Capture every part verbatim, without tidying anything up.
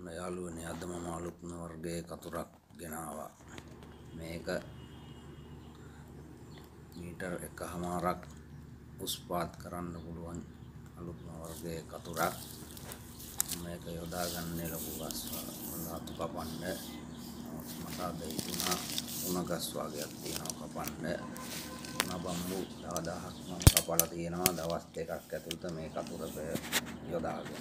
යාළුවනේ අද මම අලුත්ම වර්ගයේ කතුරක් ගෙනාවා. මේක මීටර් එකමාරක් උස් පාත් කරන්න පුළුවන් අලුත්ම වර්ගයේ කතුරක්. මේක යොදාගන්නේ ලොකු ගස් වල අතු කපන්න. මට අද හිතුණා උණ ගස් වර්ගයක් තියෙනවා කපන්න. උණ බම්බු දහදහක් මම කපලා තියෙනවා දවස් දෙකක් ඇතුළත මේ කතුර යොදාගෙන.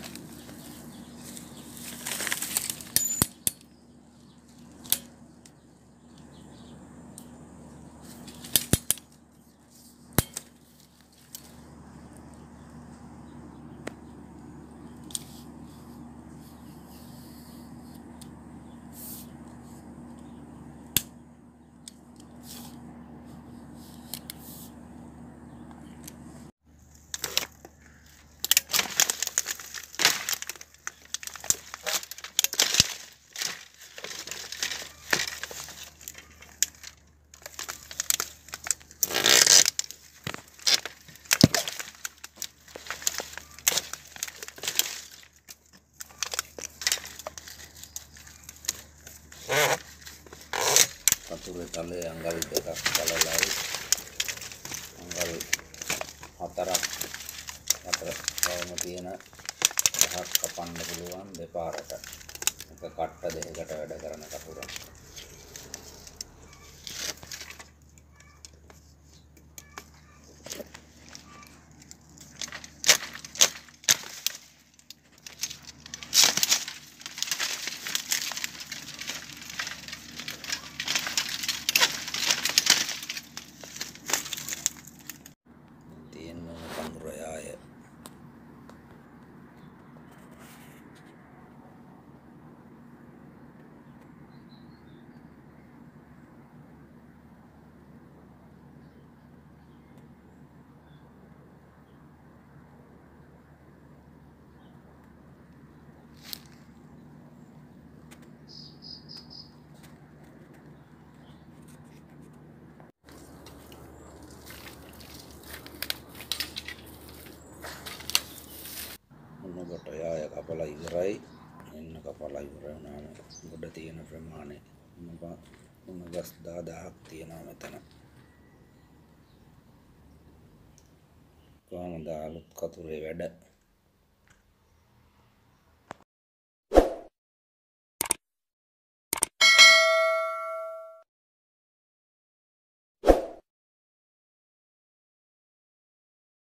කතුරේ තලයේ අඟල් දෙකක් බලලයි අඟල් හතරක් අතර වම තියෙන ගහක් කපන්න පුළුවන් දෙපාරට. එක කට්ට දෙකකට වැඩ කරන කතුරක්. ගොඩ යාය කපලා ඉවරයි. එන්න කපලා ඉවර වුණාම ගොඩ තියෙන ප්‍රමාණය උණ ගස් දහදහක් තියෙනවා මෙතන. කොහොමද අලුත් කතුරේ වැඩ?